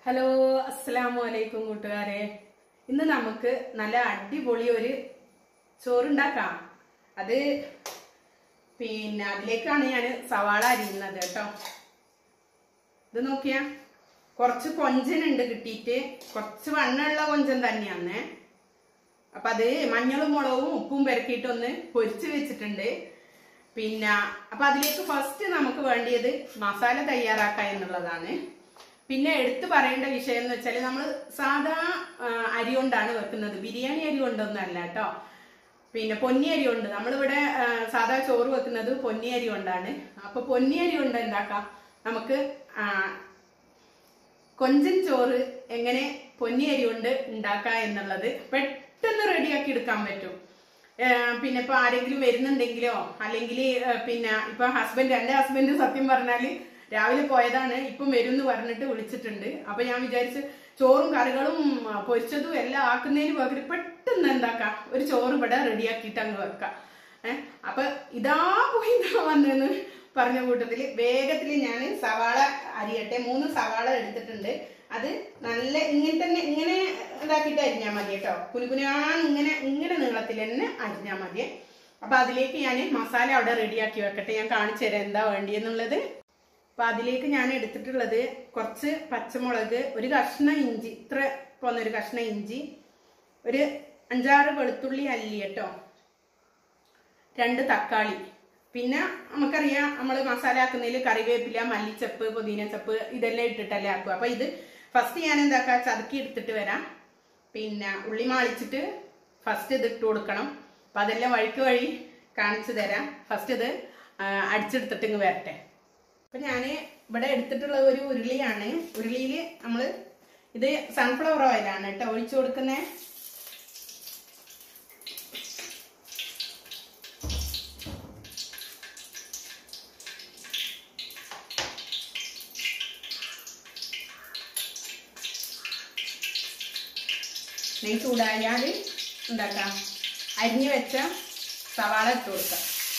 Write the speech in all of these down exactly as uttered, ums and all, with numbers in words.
Hello അസ്സലാമു അലൈക്കും കൂട്ടുകാരെ. ഇന്ന് നമുക്ക് നല്ല അടിപൊളി ഒരു ചോറുണ്ടാക്കാം. അത് പിന്നെ അതിലേക്കാണ് ഞാൻ സവാള അരിയുന്നത് കേട്ടോ. ഇത് നോക്കിയാ കുറച്ച് കൊഞ്ചനുണ്ട് കിട്ടിയിട്ട്, കുറച്ച് വണ്ണമുള്ള കൊഞ്ചൻ തന്നെയാന്നേ. അപ്പൊ അത് മഞ്ഞളും മുളകും ഉപ്പും പെരക്കിയിട്ടൊന്ന് പൊരിച്ച് വെച്ചിട്ടുണ്ട്. പിന്നെ അപ്പൊ അതിലേക്ക് ഫസ്റ്റ് നമുക്ക് വേണ്ടിയത് മസാല തയ്യാറാക്കുക എന്നുള്ളതാണ്. പിന്നെ എടുത്തു പറയേണ്ട വിഷയം എന്ന് വെച്ചാൽ നമ്മൾ സാധാ അരി കൊണ്ടാണ് വെക്കുന്നത്, ബിരിയാണി അരി കൊണ്ടൊന്നും അല്ല കേട്ടോ. പിന്നെ പൊന്നി അരി കൊണ്ട് നമ്മളിവിടെ സാധാ ചോറ് വെക്കുന്നത് പൊന്നി അരി കൊണ്ടാണ്. അപ്പൊ പൊന്നി അരി കൊണ്ട് എന്താക്കാം, നമുക്ക് കൊഞ്ചൻ ചോറ് എങ്ങനെ പൊന്നി അരി കൊണ്ട് ഉണ്ടാക്കാം എന്നുള്ളത് പെട്ടെന്ന് റെഡിയാക്കി എടുക്കാൻ പറ്റും. പിന്നെ ഇപ്പൊ ആരെങ്കിലും വരുന്നുണ്ടെങ്കിലോ അല്ലെങ്കിൽ പിന്നെ ഇപ്പൊ ഹസ്ബൻഡ് എന്റെ ഹസ്ബൻഡ് സത്യം പറഞ്ഞാല് രാവിലെ പോയതാണ്, ഇപ്പം വരും എന്ന് പറഞ്ഞിട്ട് വിളിച്ചിട്ടുണ്ട്. അപ്പൊ ഞാൻ വിചാരിച്ച് ചോറും കറികളും പൊരിച്ചതും എല്ലാം ആക്കുന്നതിന് പകരം പെട്ടെന്ന് എന്താക്കാം ഒരു ചോറ് ഇവിടെ റെഡിയാക്കിയിട്ട് അങ്ങ് വെക്കാം. ഏഹ് അപ്പൊ ഇതാ പോയി ഇതാ വന്നെന്ന് പറഞ്ഞ കൂട്ടത്തില് വേഗത്തില് ഞാൻ സവാള അരിയട്ടെ. മൂന്ന് സവാള എടുത്തിട്ടുണ്ട്. അത് നല്ല ഇങ്ങനെ തന്നെ ഇങ്ങനെ ഇതാക്കിയിട്ട് അരിഞ്ഞാൽ മതി കേട്ടോ. കുനുകുനാൻ ഇങ്ങനെ ഇങ്ങനെ നീളത്തിൽ തന്നെ അരിഞ്ഞാൽ മതി. അപ്പൊ അതിലേക്ക് ഞാൻ മസാല അവിടെ റെഡിയാക്കി വെക്കട്ടെ. ഞാൻ കാണിച്ചു തരാം എന്താ വേണ്ടിയെന്നുള്ളത്. അപ്പൊ അതിലേക്ക് ഞാൻ എടുത്തിട്ടുള്ളത് കുറച്ച് പച്ചമുളക്, ഒരു കഷ്ണം ഇഞ്ചി, ഇത്ര പോന്നൊരു കഷ്ണം ഇഞ്ചി, ഒരു അഞ്ചാറ് വെളുത്തുള്ളി അല്ലി കേട്ടോ, രണ്ട് തക്കാളി. പിന്നെ നമുക്കറിയാം നമ്മൾ മസാല ആക്കുന്നതിൽ കറിവേപ്പില, മല്ലിച്ചപ്പ്, പുതിനച്ചപ്പ് ഇതെല്ലാം ഇട്ടിട്ടല്ലേ ആക്കുക. അപ്പൊ ഇത് ഫസ്റ്റ് ഞാൻ എന്താക്കാം ചതുക്കി എടുത്തിട്ട് വരാം. പിന്നെ ഉള്ളി മാളിച്ചിട്ട് ഫസ്റ്റ് ഇത് ഇട്ട് കൊടുക്കണം. അപ്പൊ അതെല്ലാം വഴിക്ക് വഴി കാണിച്ചു തരാം. ഫസ്റ്റ് ഇത് അടിച്ചെടുത്തിട്ട് ഇങ്ങ് വരട്ടെ. അപ്പൊ ഞാന് ഇവിടെ എടുത്തിട്ടുള്ള ഒരു ഉരുളിയാണ്. ഉരുളിയില് നമ്മള് ഇത് സൺഫ്ലവർ ഓയിലാണ് കേട്ടോ ഒഴിച്ചു കൊടുക്കുന്നേ. നെയ് ചൂടായാല് ഉണ്ടാക്കാം അരിഞ്ഞു വെച്ച സവാള ഇട്ട് കൊടുക്കാം.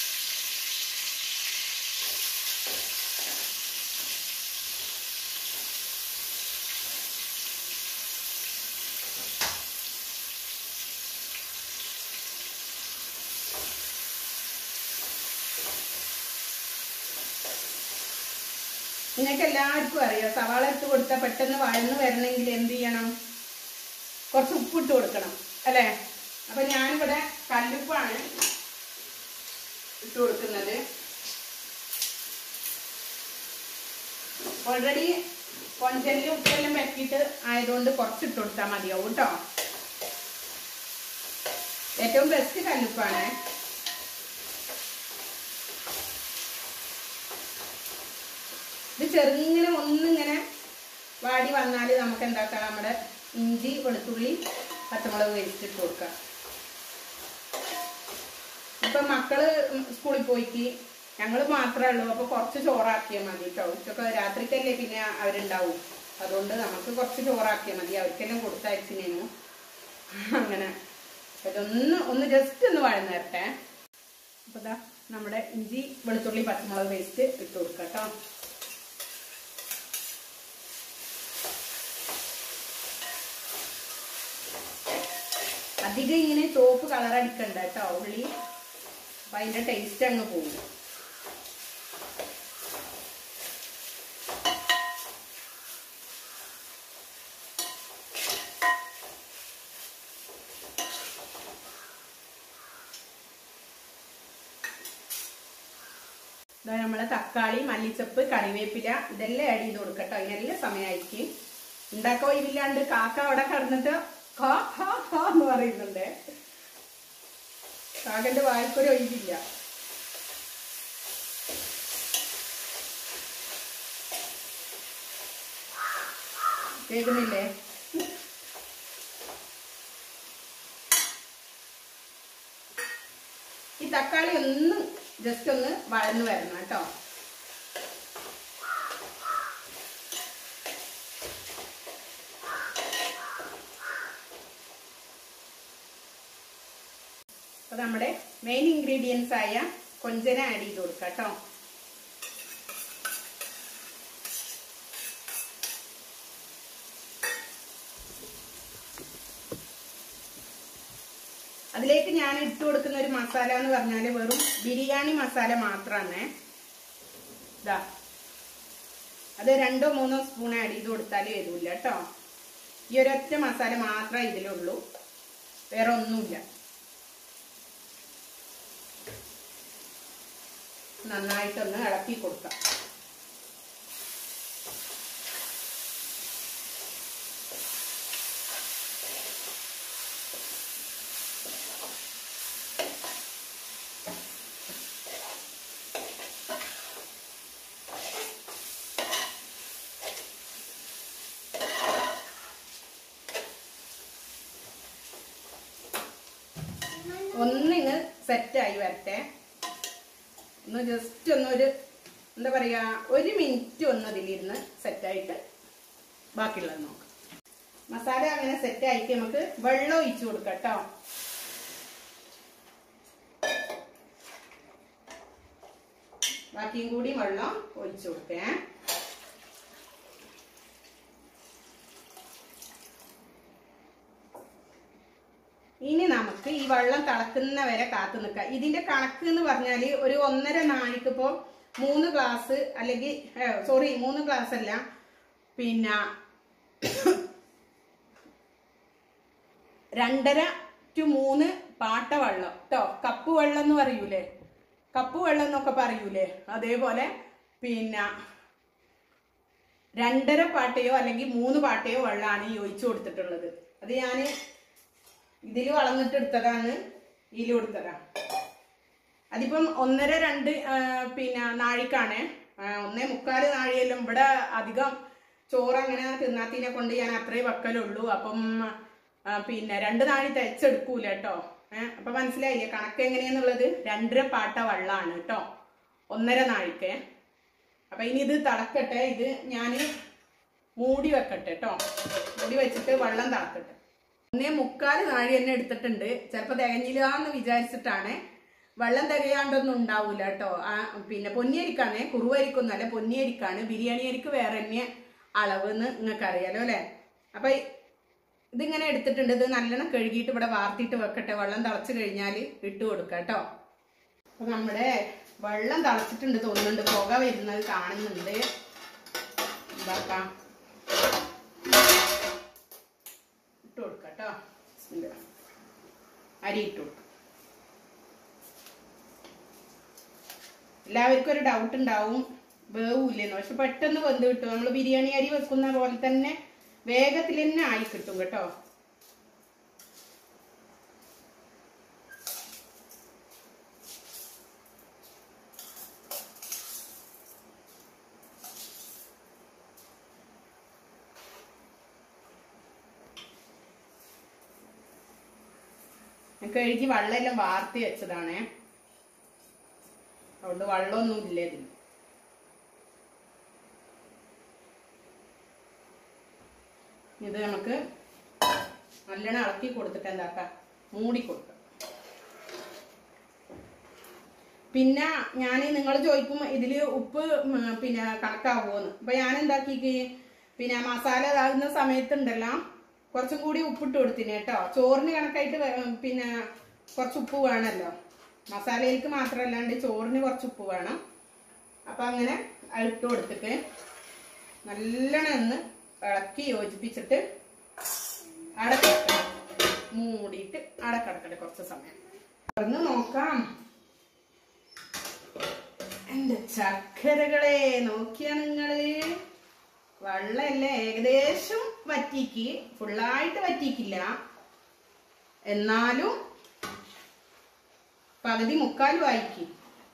നിങ്ങൾക്ക് എല്ലാവർക്കും അറിയാം സവാള ഇട്ട് കൊടുത്താൽ പെട്ടെന്ന് വഴന്ന് വരണമെങ്കിൽ എന്ത് ചെയ്യണം, കുറച്ച് ഉപ്പിട്ട് കൊടുക്കണം അല്ലേ. അപ്പൊ ഞാനിവിടെ കല്ലുപ്പാണ് ഇട്ട് കൊടുക്കുന്നത്. ഓൾറെഡി കൊഞ്ചലിൽ ഉപ്പെല്ലാം വെക്കിയിട്ട് ആയതുകൊണ്ട് കുറച്ച് ഇട്ട് കൊടുത്താൽ മതിയാവും കേട്ടോ. ഏറ്റവും ബെസ്റ്റ് കല്ലുപ്പാണ്. ഇത് ചെറുങ്ങനെ ഒന്നിങ്ങനെ വാടി വന്നാൽ നമുക്ക് എന്താക്കാം, നമ്മുടെ ഇഞ്ചി, വെളുത്തുള്ളി, പച്ചമുളക് വേവിച്ചിട്ട് കൊടുക്കാം. ഇപ്പൊ മക്കള് സ്കൂളിൽ പോയിക്ക് ഞങ്ങൾ മാത്രമേ ഉള്ളൂ. അപ്പൊ കുറച്ച് ചോറാക്കിയാൽ മതി കേട്ടോ. ഉച്ചക്ക് രാത്രിക്കല്ലേ പിന്നെ അവരുണ്ടാവും. അതുകൊണ്ട് നമുക്ക് കുറച്ച് ചോറാക്കിയാൽ മതി. അവർക്കെല്ലാം കൊടുത്തയച്ചിനു അങ്ങനെ. ഇതൊന്ന് ഒന്ന് ജസ്റ്റ് ഒന്ന് വഴന്ന് തരട്ടെ. അപ്പൊ ഇതാ നമ്മുടെ ഇഞ്ചി, വെളുത്തുള്ളി, പച്ചമുളക് പേസ്റ്റ് ഇട്ട് കൊടുക്കാം കേട്ടോ. അധികം ഇങ്ങനെ ചുവപ്പ് കളർ അടിക്കണ്ട കേട്ടോ ഉള്ളി. അപ്പൊ അതിന്റെ ടേസ്റ്റ് അങ്ങ് പോകും. നമ്മളെ തക്കാളി, മല്ലിച്ചപ്പ്, കറിവേപ്പില ഇതെല്ലാം ആഡ് ചെയ്ത് കൊടുക്കട്ടോ. അതിനെല്ലാം സമയമായിരിക്കും. ഉണ്ടാക്കാൻ ഒഴിവില്ലാണ്ട് കാക്ക അവിടെ കിടന്നിട്ട് ഹാ ഹാ ഹാ എന്ന് പറയുന്നുണ്ട്. കാക്കന്റെ വായ്പൊരു ഒഴിവില്ല. കേൾക്കുന്നില്ലേ? ഈ തക്കാളി ഒന്ന് ജസ്റ്റ് ഒന്ന് വഴന്ന് വരണം കേട്ടോ. അപ്പൊ നമ്മുടെ മെയിൻ ഇൻഗ്രീഡിയൻസ് ആയ കൊഞ്ചന ആഡ് ചെയ്ത് കൊടുക്കാം കേട്ടോ. അതിലേക്ക് ഞാൻ ഇട്ട് കൊടുക്കുന്ന ഒരു മസാല എന്ന് പറഞ്ഞാൽ വെറും ബിരിയാണി മസാല മാത്രമാണ്. ഇതാ, അത് രണ്ടോ മൂന്നോ സ്പൂൺ ആഡ് ചെയ്ത് കൊടുത്താൽ വരില്ല കേട്ടോ. ഈ ഒരൊറ്റ മസാല മാത്രമേ ഇതിലുള്ളൂ, വേറെ ഒന്നുമില്ല. നന്നായിട്ടൊന്ന് ഇളക്കി കൊടുക്കാം. ഒന്നിങ്ങ് സെറ്റായി വരട്ടെ. ഒന്ന് ജസ്റ്റ് ഒന്നൊരു എന്താ പറയുക, ഒരു മിനിറ്റ് ഒന്ന് അതിലിരുന്ന് സെറ്റായിട്ട് ബാക്കിയുള്ളത് നോക്കാം. മസാല അങ്ങനെ സെറ്റായിട്ട് നമുക്ക് വെള്ളം ഒഴിച്ചു കൊടുക്കാം കേട്ടോ. ബാക്കിയും കൂടി വെള്ളം ഒഴിച്ചു കൊടുക്കേ. ഇനി നമുക്ക് ഈ വെള്ളം തിളക്കുന്ന വരെ കാത്തു നിൽക്കാം. ഇതിന്റെ കണക്ക് എന്ന് പറഞ്ഞാല് ഒരു ഒന്നര നാഴിക്ക് ഇപ്പോ മൂന്ന് ഗ്ലാസ് അല്ലെങ്കിൽ സോറി മൂന്ന് ഗ്ലാസ് അല്ല, പിന്നെ രണ്ടര ടു മൂന്ന് പാട്ട വെള്ളം കേട്ടോ. കപ്പ് വെള്ളം എന്ന് പറയൂലേ, കപ്പ് വെള്ളം എന്നൊക്കെ പറയൂലേ, അതേപോലെ പിന്നെ രണ്ടര പാട്ടയോ അല്ലെങ്കിൽ മൂന്ന് പാട്ടയോ വെള്ളമാണ് ഈ ഒഴിച്ചു കൊടുത്തിട്ടുള്ളത്. അത് ഞാൻ ഇതിൽ വളർന്നിട്ട് എടുത്തതാണ്, ഇതിൽ കൊടുത്തതാണ്. അതിപ്പം ഒന്നര രണ്ട് പിന്നെ നാഴിക്കാണ്, ഒന്നേ മുക്കാല് നാഴിയെല്ലാം. ഇവിടെ അധികം ചോറ് അങ്ങനെ തിന്നാത്തിനെ കൊണ്ട് ഞാൻ അത്രേ വെക്കലുള്ളൂ. അപ്പം പിന്നെ രണ്ട് നാഴി തയ്ച്ചെടുക്കൂല കേട്ടോ. ഏഹ് അപ്പൊ മനസ്സിലായില്ലേ കണക്ക് എങ്ങനെയാന്നുള്ളത്? രണ്ടര പാട്ട വെള്ളമാണ് കേട്ടോ ഒന്നര നാഴിക്ക്. അപ്പൊ ഇനി ഇത് തിളക്കട്ടെ. ഇത് ഞാൻ മൂടി വെക്കട്ടെ കേട്ടോ. മൂടി വെച്ചിട്ട് വെള്ളം തിളക്കട്ടെ. ഒന്നേ മുക്കാല് നാഴി തന്നെ എടുത്തിട്ടുണ്ട്. ചിലപ്പോൾ തികഞ്ഞില്ല എന്ന് വിചാരിച്ചിട്ടാണ്. വെള്ളം തികയാണ്ടൊന്നും ഉണ്ടാവൂല കേട്ടോ. ആ പിന്നെ പൊന്നിയരിക്കാണ്, കുറുവരിക്കൊന്നല്ല, പൊന്നിയരിക്കാണ്. ബിരിയാണി അരിക്ക് വേറെ തന്നെ അളവ് എന്ന് നിങ്ങൾക്ക് അറിയാലോ അല്ലെ. അപ്പൊ ഇതിങ്ങനെ എടുത്തിട്ടുണ്ട്. ഇത് നല്ലോണം കഴുകിയിട്ട് ഇവിടെ വാർത്തിട്ട് വെക്കട്ടെ. വെള്ളം തിളച്ച് കഴിഞ്ഞാൽ ഇട്ട് കൊടുക്കാം കേട്ടോ. അപ്പൊ നമ്മുടെ വെള്ളം തിളച്ചിട്ടുണ്ട് തോന്നുന്നുണ്ട്, പുക വരുന്നത് കാണുന്നുണ്ട്. എന്താക്കാം, ഇട്ട് കൊടുക്കാം കേട്ടോ. അരി ഇട്ട് കൊടുക്കാം. എല്ലാവർക്കും ഒരു ഡൗട്ട് ഉണ്ടാവും, വേവൂല്ലെന്ന്. പക്ഷെ പെട്ടെന്ന് വെന്ത് കിട്ടും. നമ്മൾ ബിരിയാണി അരി വെക്കുന്ന പോലെ തന്നെ വേഗത്തിൽ തന്നെ ആയി കിട്ടും കേട്ടോ. കഴുകി വെള്ളമെല്ലാം വാർത്തി വെച്ചതാണേ, അതുകൊണ്ട് വെള്ളമൊന്നും ഇല്ല ഇതിൽ. ഇത് നമുക്ക് നല്ലോണം ഇളക്കി കൊടുത്തിട്ട് എന്താക്കാം, മൂടി കൊടുക്കാം. പിന്നെ ഞാൻ നിങ്ങൾ ചോദിക്കും ഇതില് ഉപ്പ് പിന്നെ കണക്കാവുമെന്ന്. അപ്പൊ ഞാൻ എന്താക്കി, പിന്നെ മസാല ഇതാകുന്ന സമയത്തുണ്ടല്ലോ കുറച്ചും കൂടി ഉപ്പിട്ട് കൊടുത്തിന് കേട്ടോ. ചോറിന് കണക്കായിട്ട് പിന്നെ കുറച്ച് ഉപ്പ് വേണമല്ലോ, മസാലയിലേക്ക് മാത്രമല്ലാണ്ട് ചോറിന് കുറച്ച് ഉപ്പ് വേണം. അപ്പൊ അങ്ങനെ ഇട്ട് കൊടുത്തിട്ട് നല്ലോണം ഒന്ന് ഇളക്കി യോജിപ്പിച്ചിട്ട് അടക്കട്ടെ, മൂടിയിട്ട് അടക്കടക്കട്ടെ കുറച്ച് സമയം. തുറന്ന് നോക്കാം. എന്റെ ചക്കരകളെ നോക്കിയാ നിങ്ങള്, വെള്ളമല്ലേ ഏകദേശം വറ്റിക്ക്, ഫുള്ളായിട്ട് വറ്റിക്കില്ല, എന്നാലും പകുതി മുക്കാൽ വായിക്ക്.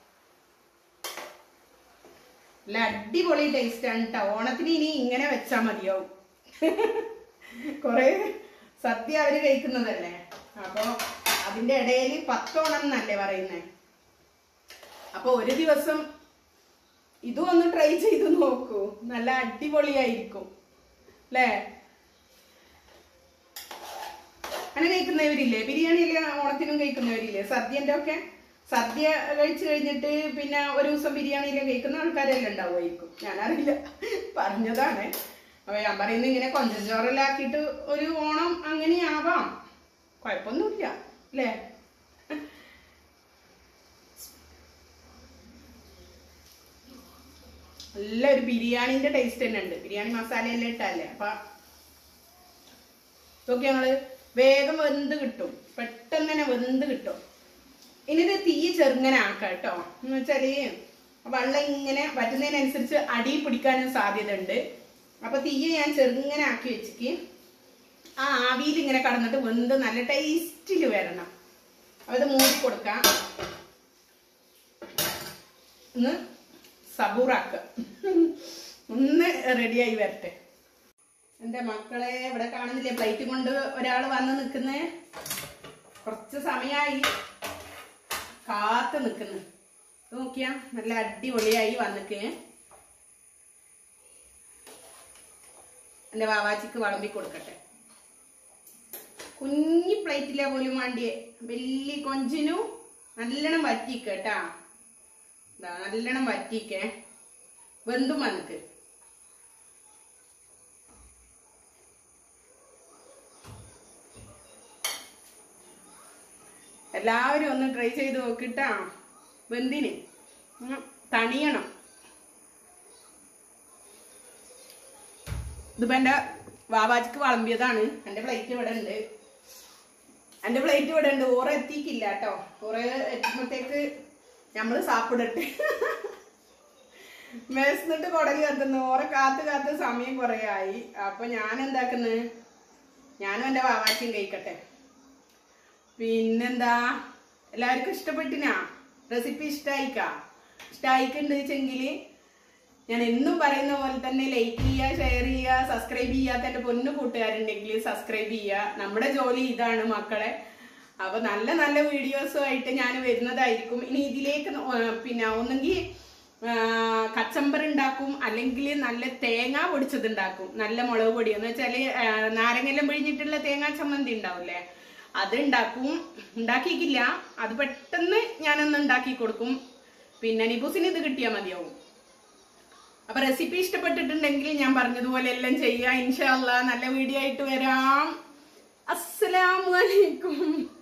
നല്ല അടിപൊളി ടേസ്റ്റ് ആണ് കേട്ടോ. ഓണത്തിന് ഇനി ഇങ്ങനെ വെച്ചാ മതിയാവും. കൊറേ സദ്യ അവര് കഴിക്കുന്നതല്ലേ, അപ്പൊ അതിന്റെ ഇടയിൽ പത്തോണം എന്നല്ലേ പറയുന്നേ. അപ്പൊ ഒരു ദിവസം ഇതും ഒന്ന് ട്രൈ ചെയ്ത് നോക്കൂ, നല്ല അടിപൊളിയായിരിക്കും അല്ലേ. അങ്ങനെ കഴിക്കുന്നവരില്ലേ, ബിരിയാണി അല്ലേ ഓണത്തിനും കഴിക്കുന്നവരില്ലേ, സദ്യന്റെ ഒക്കെ. സദ്യ കഴിച്ചു കഴിഞ്ഞിട്ട് പിന്നെ ഒരു ദിവസം ബിരിയാണിയിലെ കഴിക്കുന്ന ആൾക്കാരെല്ലാം ഉണ്ടാവുമായിരിക്കും, ഞാനറിയില്ല, പറഞ്ഞതാണ്. അപ്പൊ ഞാൻ പറയുന്നത് ഇങ്ങനെ കൊഞ്ചം ചോറെല്ലാം ആക്കിയിട്ട് ഒരു ഓണം അങ്ങനെയാവാം, കുഴപ്പമൊന്നുമില്ല അല്ലേ. നല്ലൊരു ബിരിയാണിന്റെ ടേസ്റ്റ് തന്നെ ഉണ്ട്. ബിരിയാണി മസാലയെല്ലാം ഇട്ടല്ലേ. അപ്പൊ ഇതൊക്കെ ഞങ്ങള് വേഗം വെന്ത് കിട്ടും, പെട്ടെന്ന് തന്നെ വെന്ത് കിട്ടും. ഇനി ഇത് തീ ചെറുങ്ങനെ ആക്കാം കേട്ടോ. എന്ന് വെച്ചാല് വെള്ളം ഇങ്ങനെ വറ്റുന്നതിനനുസരിച്ച് അടി പിടിക്കാനും സാധ്യത ഉണ്ട്. അപ്പൊ തീ ഞാൻ ചെറുങ്ങനെ ആക്കി വെച്ചിക്ക് ആ ആവിയിൽ ഇങ്ങനെ കടന്നിട്ട് വെന്ത് നല്ല ടേസ്റ്റില് വരണം. അപ്പൊ ഇത് മൂടി കൊടുക്കാം, ഒന്ന് സബൂറാക്ക, ഒന്ന് റെഡിയായി വരട്ടെ. എന്റെ മക്കളെ ഇവിടെ കാണുന്നില്ലേ പ്ലേറ്റ് കൊണ്ട് ഒരാൾ വന്ന് നിൽക്കുന്നേ. കുറച്ച് സമയമായി കാത്ത് നിൽക്കുന്നു. നോക്കിയാ നല്ല അടിപൊളിയായി വന്നിക്ക്. എന്റെ വാവാച്ചിക്ക് വിളമ്പി കൊടുക്കട്ടെ. കുഞ്ഞി പ്ലേറ്റിലെ പോലും വേണ്ടിയേ, വലിയ കൊഞ്ചിനു നല്ലോണം വറ്റിക്കേട്ടാ. നല്ലോണം വറ്റിക്കേ, വെന്തും വന്നിക്ക്. എല്ലാവരും ഒന്ന് ട്രൈ ചെയ്ത് നോക്കിട്ടാ. വെന്തിന് തണിയണം. ഇതിപ്പോ എന്റെ വാവാച്ചിക്ക് വിളമ്പിയതാണ്. എന്റെ പ്ലേറ്റ് ഇവിടെ ഉണ്ട്, എന്റെ പ്ലേറ്റ് ഇവിടെ ഉണ്ട്. ഓറെ എത്തിക്കില്ല കേട്ടോ. ഓറെ എത്തുമ്പോഴത്തേക്ക് നമ്മള് സാപ്പിടട്ടെ. മെസ്ന്നിട്ട് കൊടലി കത്തുന്നു. ഓറെ കാത്ത് കാത്ത് സമയം കുറെ ആയി. അപ്പൊ ഞാൻ എന്താക്കുന്നത്, ഞാനും എന്റെ വാവാച്ചിയും കഴിക്കട്ടെ. പിന്നെന്താ, എല്ലാവർക്കും ഇഷ്ടപ്പെട്ടിനാ? റെസിപ്പി ഇഷ്ടായിക്കാ? ഇഷ്ടായിക്കുണ്ട് വെച്ചെങ്കില് ഞാൻ എന്നും പറയുന്ന പോലെ തന്നെ ലൈക്ക് ചെയ്യുക, ഷെയർ ചെയ്യുക, സബ്സ്ക്രൈബ് ചെയ്യാത്ത എന്റെ പൊന്നു കൂട്ടുകാരുണ്ടെങ്കിൽ സബ്സ്ക്രൈബ് ചെയ്യുക. നമ്മുടെ ജോലി ഇതാണ് മക്കളെ. അപ്പൊ നല്ല നല്ല വീഡിയോസും ആയിട്ട് ഞാൻ വരുന്നതായിരിക്കും. ഇനി ഇതിലേക്ക് പിന്നെ ഒന്നെങ്കിൽ കച്ചമ്പർ ഉണ്ടാക്കും, അല്ലെങ്കിൽ നല്ല തേങ്ങ പൊടിച്ചത് ഉണ്ടാക്കും. നല്ല മുളക് പൊടി എന്ന് വെച്ചാല് നാരങ്ങെല്ലാം പിഴിഞ്ഞിട്ടുള്ള തേങ്ങാ ചമ്മന്തി ഉണ്ടാവില്ലേ, അത് ഉണ്ടാക്കും. ഉണ്ടാക്കിയിട്ടില്ല, അത് പെട്ടെന്ന് ഞാനൊന്ന് ഉണ്ടാക്കി കൊടുക്കും. പിന്നെ നിബൂസിന് ഇത് കിട്ടിയാൽ മതിയാവും. അപ്പൊ റെസിപ്പി ഇഷ്ടപ്പെട്ടിട്ടുണ്ടെങ്കിൽ ഞാൻ പറഞ്ഞതുപോലെ എല്ലാം ചെയ്യാം. ഇൻഷാ അല്ലാഹ് നല്ല വീഡിയോ ആയിട്ട് വരാം. അസ്സലാമു അലൈക്കും.